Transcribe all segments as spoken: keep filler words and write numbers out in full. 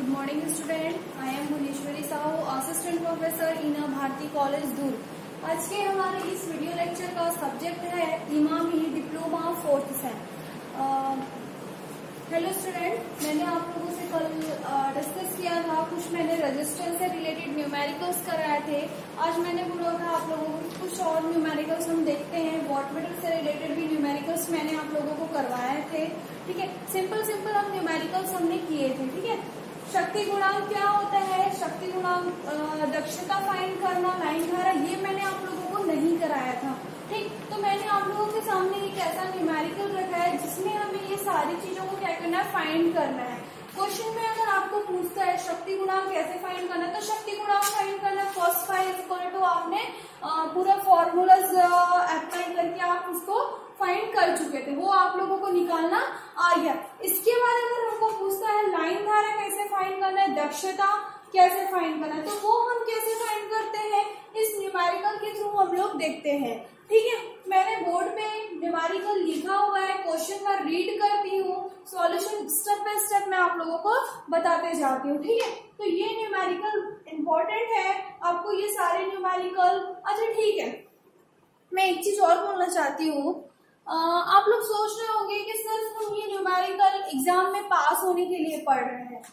Good morning student. I am Bhuneshwari Sahu, Assistant Professor in Bharati College दूर. आज के हमारे इस वीडियो लेक्चर का सब्जेक्ट है इमामी diploma fourth sem. Hello student, मैंने आप लोगों से कल डिस्कस किया था, कुछ मैंने रजिस्टर से रिलेटेड न्यूमेरिकल्स कराए थे. आज मैंने बोला था आप लोगों को कुछ और न्यूमेरिकल्स हम देखते हैं. वॉटमीटर से रिलेटेड भी न्यूमेरिकल्स मैंने आप लोगों को करवाए थे. ठीक है, सिंपल सिंपल हम न्यूमेरिकल्स हमने किए थे. ठीक है, शक्ति गुणांक क्या होता है, शक्ति गुणांक, दक्षता फाइंड करना, लाइन धारा, ये मैंने आप लोगों को नहीं कराया था. ठीक, तो मैंने आप लोगों के सामने एक ऐसा न्यूमेरिकल रखा है जिसमें हमें ये सारी चीजों को क्या करना है, फाइंड करना है. क्वेश्चन में अगर आपको पूछता है शक्ति गुणांक कैसे फाइंड करना है, तो शक्ति गुणांक फाइंड करना फर्स्ट फाइव इक्वल टू आपने पूरा फॉर्मूलाज अप्लाई करके आप उसको फाइंड कर चुके थे, वो आप लोगों को निकालना आ गया. इसके बाद अगर हमको पूछता है लाइन धारा कैसे फाइंड करना है, दक्षता कैसे फाइंड करना है, तो वो हम कैसे फाइंड करते हैं, इस न्यूमेरिकल के थ्रू हम लोग देखते हैं. ठीक है, मैंने बोर्ड पे न्यूमेरिकल लिखा हुआ है, क्वेश्चन का रीड करती हूँ, सॉल्यूशन स्टेप बाय स्टेप मैं आप लोगों को बताते जाती हूँ. ठीक है, तो ये न्यूमेरिकल इम्पोर्टेंट है, आपको ये सारे न्यूमेरिकल. अच्छा ठीक है, मैं एक चीज और बोलना चाहती हूँ. आप लोग सोच रहे होंगे कि सिर्फ हम ये न्यूमेरिकल एग्जाम में पास होने के लिए पढ़ रहे हैं.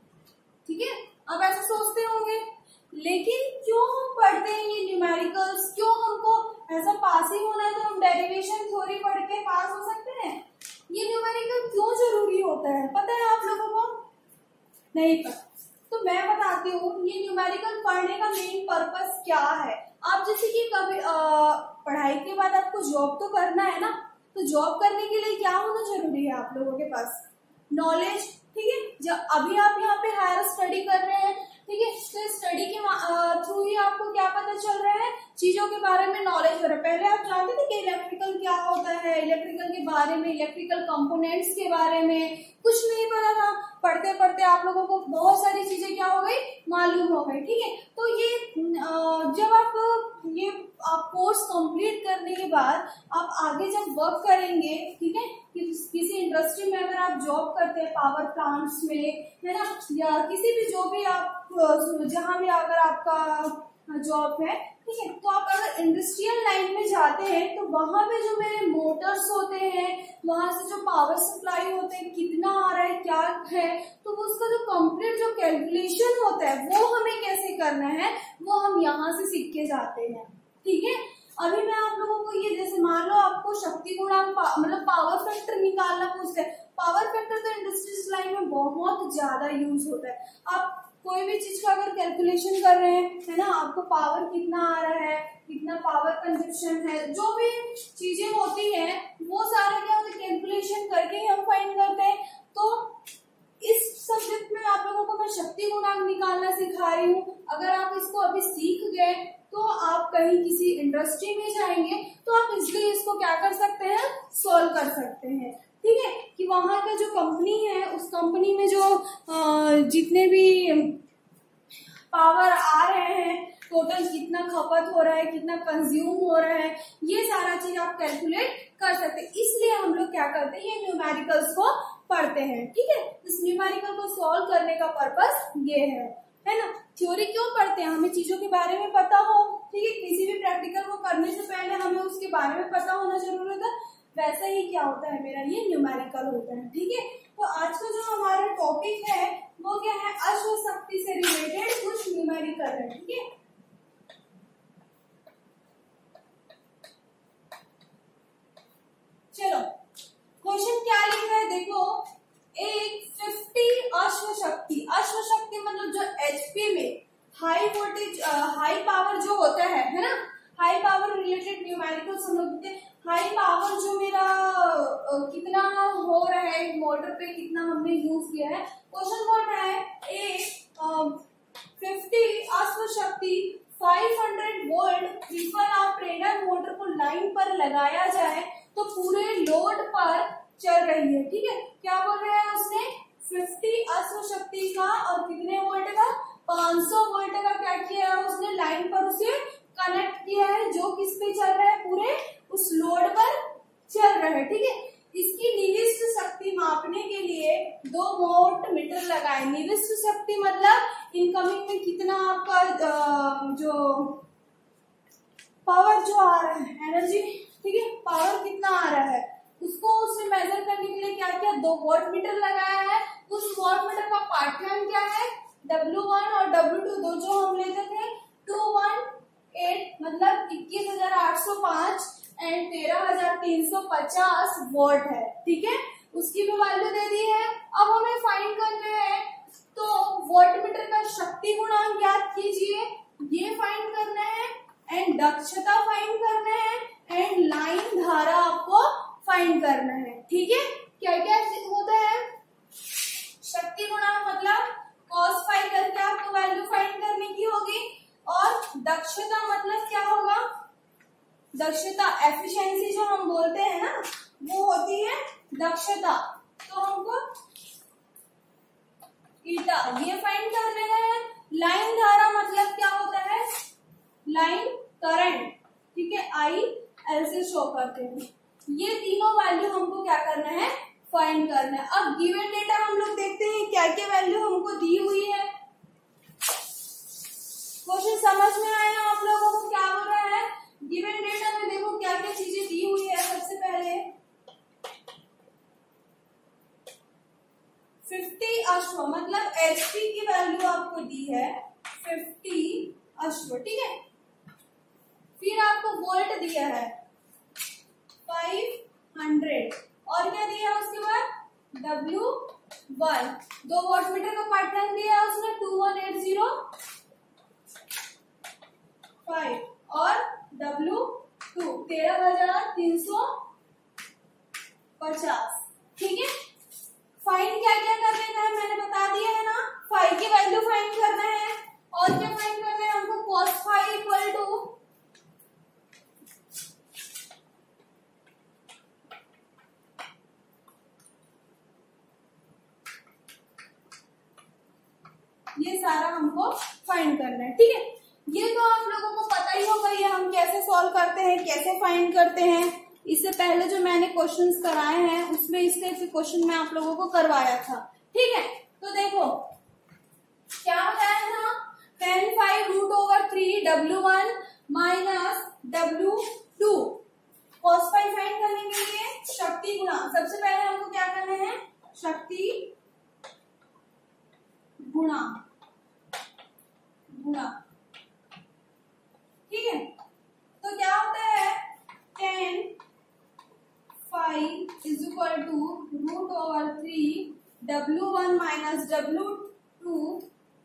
ठीक है, आप ऐसा सोचते होंगे, लेकिन क्यों हम पढ़ते हैं ये न्यूमेरिकल्स, क्यों हमको ऐसा पास ही होना है तो हम डेरिवेशन थ्योरी पढ़ के पास हो सकते हैं? ये न्यूमेरिकल क्यों जरूरी होता है, पता है आप लोगों को? नहीं पता, तो मैं बताती हूँ. ये न्यूमेरिकल पढ़ने का मेन पर्पस क्या है. आप जैसे कि कभी पढ़ाई के बाद आपको जॉब तो करना है ना, तो जॉब करने के लिए क्या होना जरूरी है आप लोगों के पास? नॉलेज. ठीक है, जब अभी आप यहाँ पे हायर स्टडी कर रहे हैं, ठीक है, तो स्टडी के थ्रू ही आपको क्या पता चल रहा है, चीजों के बारे में नॉलेज हो रहा है. पहले आप जानते थे कि इलेक्ट्रिकल क्या होता है, इलेक्ट्रिकल के बारे में, इलेक्ट्रिकल कंपोनेंट्स के बारे में कुछ नहीं पता था. पढ़ते पढ़ते आप लोगों को बहुत सारी चीजें क्या हो गई, मालूम हो गई. ठीक है, तो ये जब आप ये आप कोर्स कंप्लीट करने के बाद आप आगे जब वर्क करेंगे, ठीक है, किसी इंडस्ट्री में अगर आप जॉब करते हैं, पावर प्लांट्स में, है ना, या किसी भी जो भी आप जहां भी अगर आपका जॉब है, ठीक है, तो आप अगर इंडस्ट्रियल लाइन में जाते हैं तो वहां पे जो मेरे मोटर्स होते हैं, वहां से जो पावर सप्लाई होते हैं, कितना आ रहा है, क्या है, तो उसका जो कंप्लीट जो कैलकुलेशन होता है वो हमें कैसे करना है, वो हम यहाँ से सीख के जाते हैं. ठीक है, अभी मैं आप लोगों को ये, जैसे मान लो आपको शक्ति गुणांक मतलब पावर फैक्टर निकालना पूछते हैं. पावर फैक्टर तो इंडस्ट्रीज लाइन में बहुत ज्यादा यूज होता है. आप कोई भी चीज का अगर कैलकुलेशन कर रहे हैं, है ना, आपको पावर कितना आ रहा है, कितना पावर कंजप्शन है, जो भी चीजें होती हैं वो सारा क्या होता है, कैलकुलेशन करके ही हम फाइंड करते हैं. तो इस सब्जेक्ट में आप लोगों को मैं शक्ति गुणांक निकालना सिखा रही हूँ. अगर आप इसको अभी सीख गए तो आप कहीं किसी इंडस्ट्री में जाएंगे तो आप इसलिए इसको क्या कर सकते हैं, सोल्व कर सकते हैं. ठीक है, कि वहां का जो कंपनी है, उस कंपनी में जो जितने भी पावर आ रहे हैं, टोटल कितना खपत हो रहा है, कितना कंज्यूम हो रहा है, ये सारा चीज आप कैलकुलेट कर सकते हैं. इसलिए हम लोग क्या करते हैं, ये न्यूमेरिकल्स को पढ़ते हैं. ठीक है, इस न्यूमेरिकल को सॉल्व करने का पर्पस ये है है ना. थ्योरी क्यों पढ़ते हैं, हमें चीजों के बारे में पता हो. ठीक है, किसी भी प्रैक्टिकल को करने से पहले हमें उसके बारे में पता होना जरूरी होता है. वैसा ही क्या होता है, मेरा ये न्यूमेरिकल होता है. ठीक है, तो आज का जो हमारा टॉपिक है वो क्या है, अश्व शक्ति से रिलेटेड कुछ न्यूमेरिकल है. ठीक है, चलो क्वेश्चन क्या लिखा है देखो. एक फिफ्टी अश्व शक्ति, अश्व शक्ति मतलब जो एचपी में हाई वोल्टेज, हाई पावर जो होता है है ना, हाई पावर रिलेटेड न्यूमेरिकल समझते हैं. हाई पावर जो मेरा uh, कितना हो रहा है, मोटर पे कितना हमने यूज किया है. क्वेश्चन बोल रहा है एक फिफ्टी अश्व शक्ति फाइव हंड्रेड वोल्ट ट्रिपल आप प्रेरणा मोटर को लाइन पर लगाया जाए तो पूरे लोड पर चल रही है. ठीक है, क्या बोल रहा है उसने, फिफ्टी अश्व शक्ति का और कितने वोल्ट का, पाँच सौ वोल्ट का क्या किया है उसने, लाइन पर उसे कनेक्ट किया है, जो किस पे चल रहा है, पूरे उस लोड पर चल रहा है. ठीक है, इसकी निविष्ट शक्ति मापने के लिए दो वोल्ट मीटर लगाए है। निविष्ट शक्ति मतलब इनकमिंग में कितना आपका जो पावर जो आ रहा है, एनर्जी, ठीक है, पावर कितना आ रहा है, उसको उससे मेजर करने के लिए क्या किया, दो वॉट मीटर लगाया है। उस वॉट मीटर का पाठ्यांक क्या है, डब्ल्यू वन और डब्ल्यू टू, दो जो हम लेते थे टू वन एट मतलब इक्कीस हजार आठ सौ पांच एंड तेरह हजार तीन सौ पचास वॉट है, ठीक है। उसकी भी वैल्यू दे दी है। अब हमें फाइंड करना है, तो वॉट मीटर का शक्ति गुणांक ज्ञात कीजिए, ये फाइंड करना है, एंड दक्षता फाइंड करना है, एंड लाइन धारा आपको फाइंड करना है, ठीक है। क्या क्या होता है, शक्ति गुणांक मतलब कॉस फाई करके आपको वैल्यू फाइंड करने की होगी, और दक्षता मतलब क्या होगा, दक्षता एफिशिएंसी जो हम बोलते हैं ना, वो होती है दक्षता, तो हमको ईटा ये फाइंड कर लेना है। लाइन धारा मतलब क्या होता है, लाइन करंट, ठीक है, आई एल से शो करते हैं। ये तीनों वैल्यू हमको क्या करना है, फाइंड करना है। अब गिवन डेटा हम लोग देखते हैं क्या क्या वैल्यू हमको दी हुई है। क्वेश्चन समझ में आया आप लोगों को, क्या हो रहा है, गिवन डेटा में देखो क्या क्या चीजें दी हुई है। सबसे पहले फिफ्टी अश्व मतलब एचपी की वैल्यू आपको दी है फिफ्टी अश्व, ठीक है। फिर आपको वोल्ट दिया है फाइव हंड्रेड, और क्या दिया है उसके बाद डब्ल्यू वन, दो वॉट मीटर का पाठ्यांक दिया है उसने two one eight zero five, और डब्ल्यू टू तेरह हजार तीन सौ पचास, ठीक है। फाइंड क्या क्या कर लेना है, मैंने बता दिया है ना, फाइव की वैल्यू फाइंड करना है, और क्या फाइंड करना है हमको, कॉस फाइव इक्वल टू ये सारा हमको फाइंड करना है, ठीक है। ये तो आप लोगों को पता ही होगा ये हम कैसे सॉल्व करते हैं, कैसे फाइंड करते हैं। इससे पहले जो मैंने क्वेश्चंस कराए हैं उसमें इस टाइप के क्वेश्चन मैं आप लोगों को करवाया था, ठीक है। तो देखो क्या बताया था, tan phi root over three W one minus W two, cos phi find करने के लिए शक्ति गुणा, सबसे पहले हमको क्या करना है, शक्ति गुणा गुणा, ठीक है। तो क्या होता है, tan phi is equal to root over three W one minus W two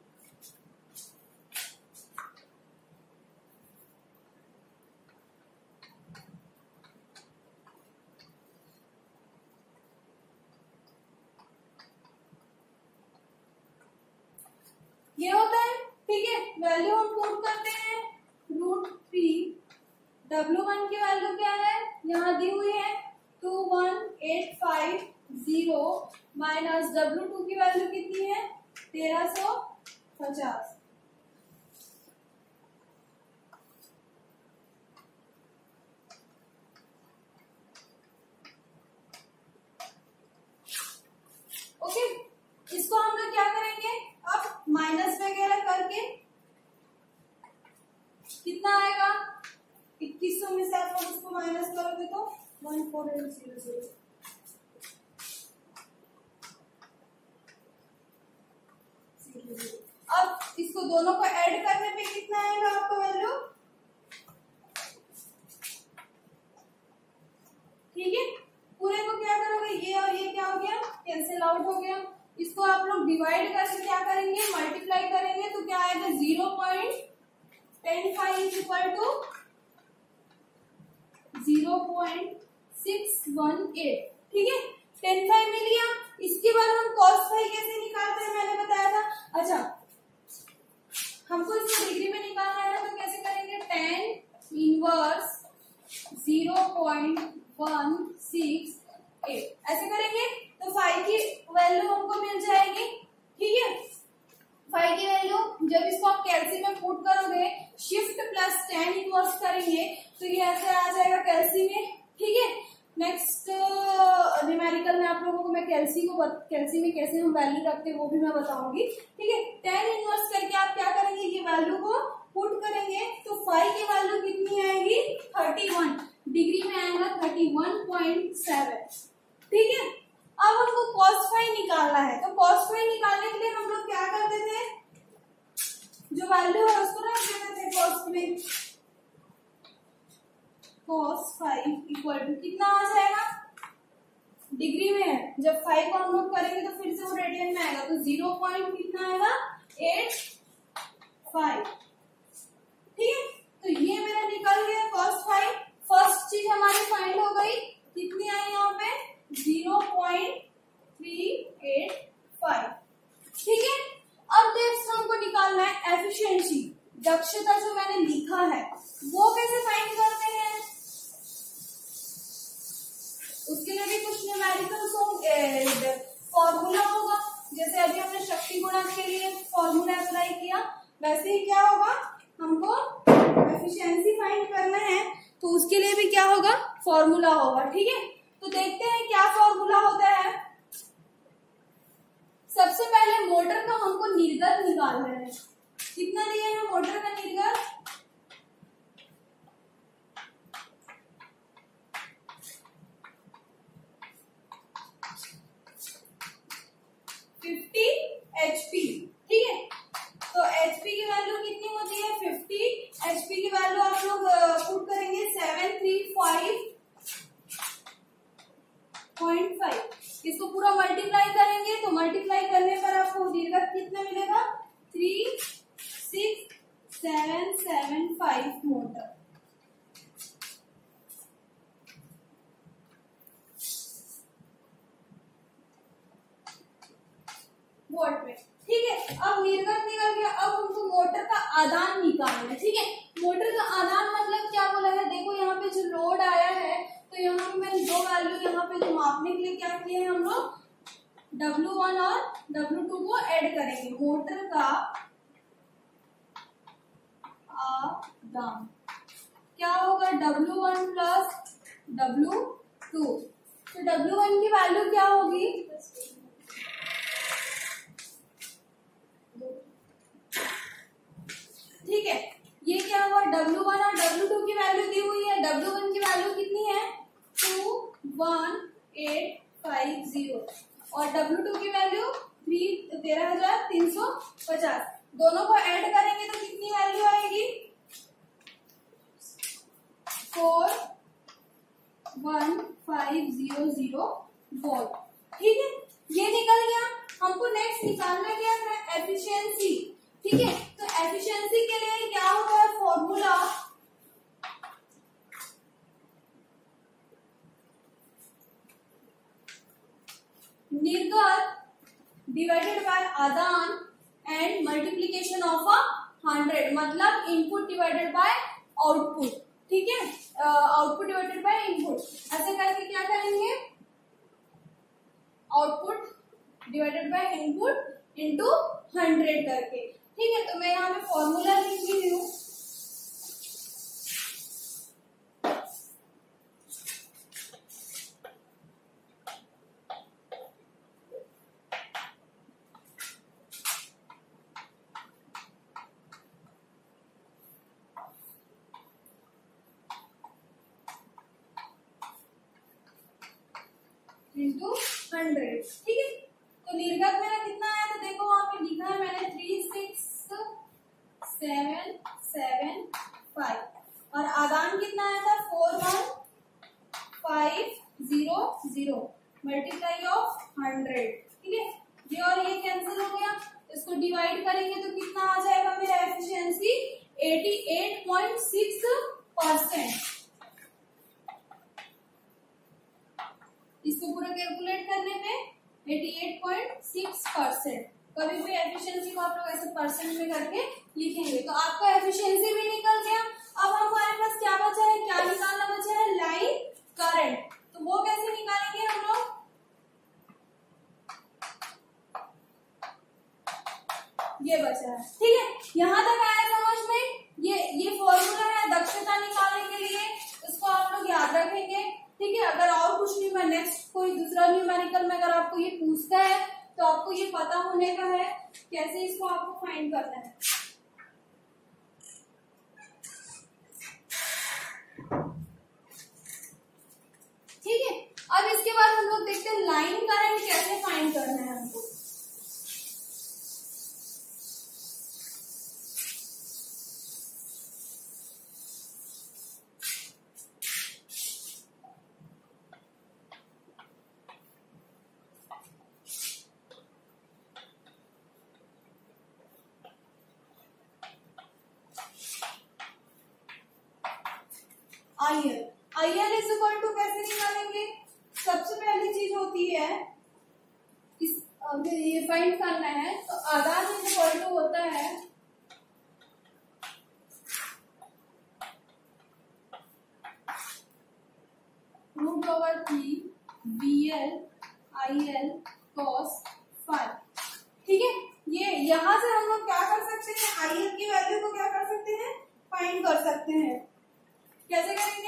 ये होता है, ठीक है। वैल्यू हम पुट करते हैं, रूट थ्री डब्ल्यू वन की वैल्यू क्या है, यहाँ दी हुई है two one eight five zero minus W two की वैल्यू कितनी है, तेरह सौ पचास, ओके। इसको हम लोग क्या करेंगे, अब माइनस वगैरह करके कितना आएगा, इक्कीस सौ में से आप लोग उसको माइनस करोगे तो one four eight zero zero, अब इसको दोनों को ऐड करने पे कितना आएगा आपको वैल्यू, ठीक है। पूरे को क्या करोगे, ये और ये क्या हो गया, कैंसिल आउट हो गया। इसको आप लोग डिवाइड करके क्या करेंगे, मल्टीप्लाई करेंगे, तो क्या आएगा, zero point tan phi is equal to zero point six one eight, ठीक है। टेन फाइव मिल गया। इसके बाद हम कॉस फाइव कैसे निकालते हैं, मैंने बताया था। अच्छा, हमको इसको डिग्री में निकालना है तो कैसे करेंगे, tan inverse zero point one six eight, ऐसे करेंगे तो फाइव की वैल्यू हमको मिल जाएगी, ठीक है। फाइव की वैल्यू जब इसको आप कैल्सी में पुट करोगे, शिफ्ट प्लस टेन इनवर्स करेंगे तो ये ऐसे आ जाएगा कैल्सी में, ठीक है। नेक्स्ट न्यूमेरिकल में आप लोगों को मैं कैल्सी को कैल्सी में कैसे हम वैल्यू रखते हैं वो भी मैं बताऊंगी। ठीक है, टेन इनवर्स करके आप क्या करेंगे, ये वैल्यू को पुट करेंगे तो फाइव की वैल्यू कितनी आएगी, थर्टी वन डिग्री में आएगा थर्टी वन पॉइंट सेवन। ठीक है, अब हमको कॉस फाइव निकालना है, तो कॉस फाइव निकालने के लिए हम लोग क्या करते थे, जो वैल्यू है उसको रख देते थे कॉस में, कॉस फाइव इक्वल टू कितना आ जाएगा, डिग्री में है, जब फाइव को हम लोग करेंगे तो फिर से वो रेडियन में आएगा, तो जीरो पॉइंट कितना आएगा, एट फाइव। ठीक है, तो ये मेरा निकल गया कॉस फाइव। फर्स्ट चीज हमारी फाइंड हो गई, कितनी आई यहाँ पे, zero point three eight five. ठीक है, अब नेक्स्ट हमको निकालना है एफिशिएंसी, दक्षता जो मैंने लिखा है वो कैसे फाइंड करते हैं, उसके लिए भी कुछ न्यूमेरिकल फॉर्मूला होगा। जैसे अभी हमने शक्ति गुणक के लिए फॉर्मूला अप्लाई किया, वैसे ही क्या होगा, हमको एफिशिएंसी फाइंड करना है तो उसके लिए भी क्या होगा, फॉर्मूला होगा। ठीक है, तो देखते हैं क्या फॉर्मूला होता है। सबसे पहले मोटर का हमको निर्गत निकालना है, कितना दिया है मोटर का निर्गत, फिफ्टी एचपी। ठीक है, तो एचपी की वैल्यू कितनी होती है, फिफ्टी। एचपी की वैल्यू आप लोग पुट करेंगे seven three five point five, इसको पूरा मल्टीप्लाई करेंगे तो मल्टीप्लाई करने पर आपको निर्गत कितना मिलेगा, three six seven seven five motor. Volt में। ठीक है, अब निर्गत निकल गया, अब हमको मोटर का आदान निकालना है। ठीक है, मोटर का आदान मतलब क्या बोला है, देखो यहाँ पे जो लोड आया है तो यहाँ पे मैंने दो वैल्यू यहाँ पे जो मापने के लिए क्या किए हैं हम लोग, डब्ल्यू वन और डब्ल्यू टू को ऐड करेंगे। मोटर का आदान क्या होगा, W one plus W two, तो डब्ल्यू वन की वैल्यू क्या होगी, ठीक है, ये क्या हुआ, डब्ल्यू वन और डब्ल्यू टू की वैल्यू दी हुई है, डब्ल्यू वन की वैल्यू कितनी है, two one eight five zero और डब्ल्यू टू की वैल्यू थ्री तेरह हजार तीन सौ पचास। दोनों को ऐड करेंगे तो कितनी वैल्यू आएगी, four one five zero zero volt. ठीक है, ये निकल गया। हमको नेक्स्ट निकालना क्या है, एफिशिएंसी। ठीक है, तो एफिशिएंसी के लिए क्या होता है फॉर्मूला, निर्गत डिवाइडेड बाय आदान and multiplication of a hundred, मतलब इनपुट डिवाइडेड बाय आउटपुट। ठीक है, आउटपुट डिवाइडेड बाय इनपुट, ऐसे करके क्या करेंगे, output divided by input into hundred करके। ठीक है, तो मैं यहाँ पे फॉर्मूला लिख रही हूँ, इंटू हंड्रेड। ठीक है, तो निर्गत मेरा कितना आया, तो देखो वहां पे लिखा है मैंने three six seven seven five और आदान कितना आया था, four one five zero zero multiply of hundred. ठीक है, ये और ये कैंसिल हो गया, इसको डिवाइड करेंगे तो कितना आ जाएगा मेरा efficiency, eighty eight point six percent. इसको पूरा कैलकुलेट करने पे अठासी पॉइंट सिक्स परसेंट। कभी भी एफिशिएंसी को आप लोग ऐसे परसेंट में करके लिखेंगे तो आपका एफिशिएंसी भी निकल गया। अब हमारे पास क्या बचा है, क्या निकालना बचा है, लाइन करंट। तो वो कैसे निकालेंगे हम लोग, ये बचा है। ठीक है, यहाँ तक आया समझ में, ये ये फॉर्मूला है दक्षता निकालने के लिए, इसको आप लोग याद रखेंगे। ठीक है, अगर और कुछ नहीं मैं नेक्स्ट कोई दूसरा दूसरा न्यूमेरिकल में अगर आपको ये पूछता है तो आपको ये पता होने का है कैसे इसको आपको फाइंड करना है। ठीक है, अब इसके बाद हम लोग देखते हैं लाइन करंट कैसे फाइंड करना है हमको। I L I L is equal to कैसे निकालेंगे? सबसे पहली चीज होती है इस अगर ये फाइंड करना है तो आदान इज इक्वल टू होता है root over three B L I L cos five. ठीक है, ये यहां से हम लोग क्या कर सकते हैं, आई एल की वैल्यू को क्या कर सकते हैं, फाइंड कर सकते हैं। कैसे करेंगे?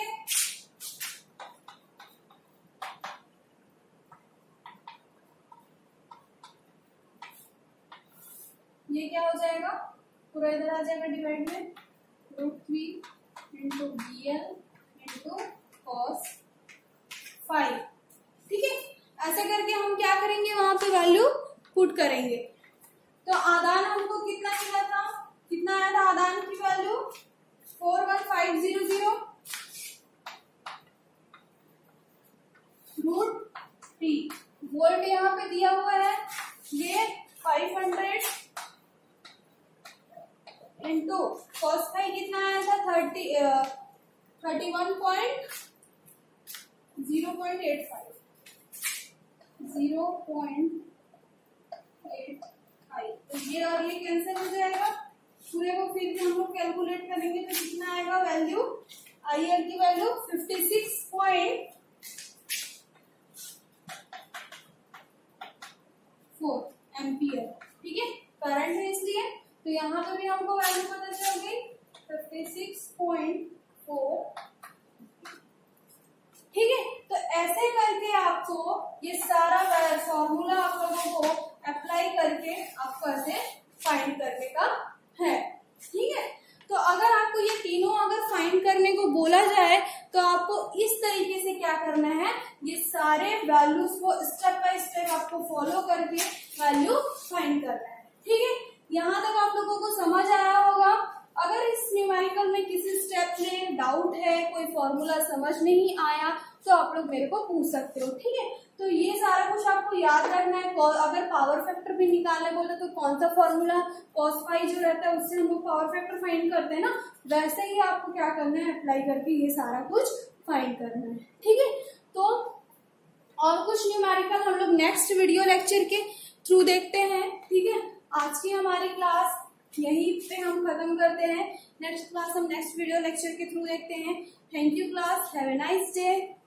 ये क्या हो जाएगा, पूरा इधर आ जाएगा डिवाइड में, root three into B L into cos five. ठीक है, ऐसे करके हम क्या करेंगे, वहां पे वैल्यू पुट करेंगे। तो आदान हमको कितना मिला था, कितना आया था आदान की value four one five zero zero root three. Volt यहाँ पे दिया हुआ है, ये five hundred into cos five कितना आया था, thirty thirty one point zero point eight five zero point eight five. तो ये और ये कैंसिल हो जाएगा, पूरे को फिर भी हम लोग कैलकुलेट करेंगे तो कितना आएगा वैल्यू, आई एल की value fifty six point four ampere. ठीक है, करंट है इसलिए, तो यहाँ पे भी हमको वैल्यू पता चल गई फिफ्टी सिक्स पॉइंट फोर। ठीक है, तो ऐसे करके आपको ये सारा फॉर्मूला आप लोगों को अप्लाई करके आपको ऐसे फाइंड करने का है। ठीक है, तो अगर आपको ये तीनों अगर फाइंड करने को बोला जाए तो आपको इस तरीके से क्या करना है, ये सारे वैल्यूज को स्टेप बाय स्टेप आपको फॉलो करके वैल्यू फाइंड करना है। ठीक है, यहाँ तक आप लोगों को समझ आया होगा। अगर इस न्यूमेरिकल में किसी स्टेप में डाउट है, कोई फॉर्मूला समझ नहीं आया तो आप लोग मेरे को पूछ सकते हो। ठीक है, तो ये सारा कुछ आपको याद रखना है। अगर पावर फैक्टर भी निकालने बोले तो कौन सा फॉर्मूला, कॉस फाइव जो रहता है उससे हम लोग पावर फैक्टर फाइंड करते हैं ना, वैसे ही आपको क्या करना है, अप्लाई करके ये सारा कुछ फाइंड करना है। ठीक है, तो और कुछ न्यूमेरिकल हम लोग नेक्स्ट वीडियो लेक्चर के थ्रू देखते हैं। ठीक है, आज की हमारी क्लास यहीं पे हम खत्म करते हैं। नेक्स्ट क्लास हम नेक्स्ट वीडियो लेक्चर के थ्रू देखते हैं। Thank you class, have a nice day.